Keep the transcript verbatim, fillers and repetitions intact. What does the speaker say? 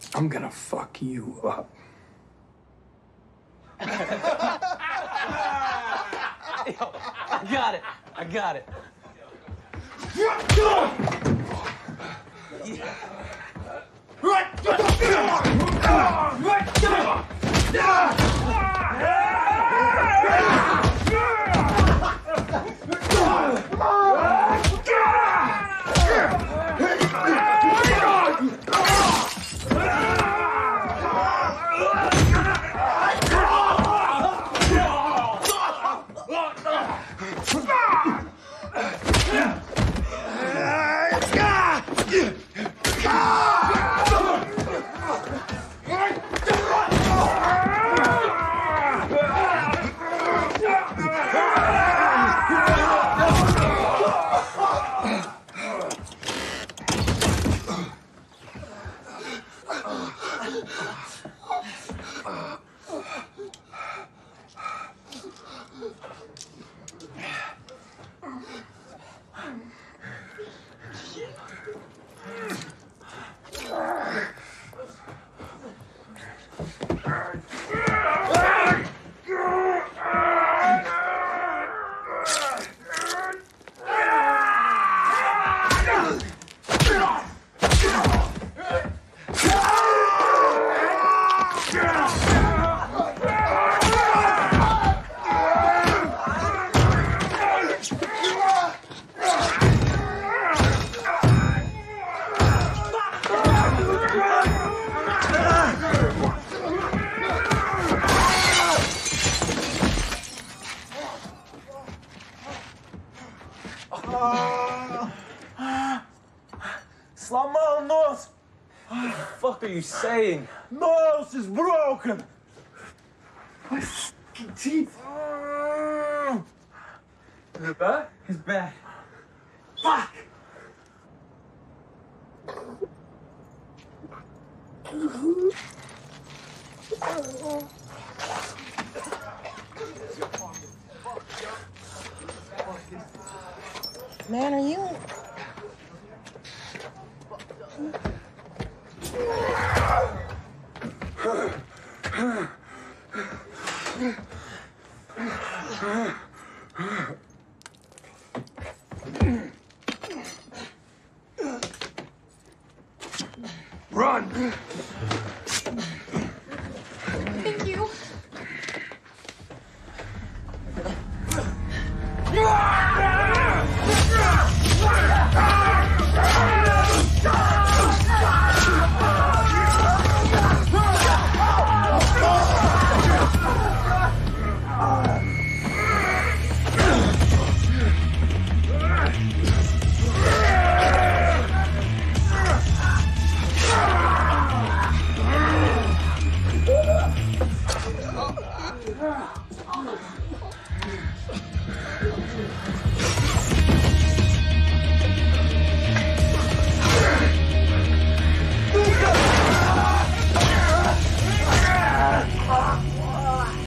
I'm gonna fuck you up. Yo, I got it. I got it. Сломал нос! What the fuck are you saying? Nose is broken! My fucking teeth. Is it bad? It's bad. Fuck! Man, are you... Run!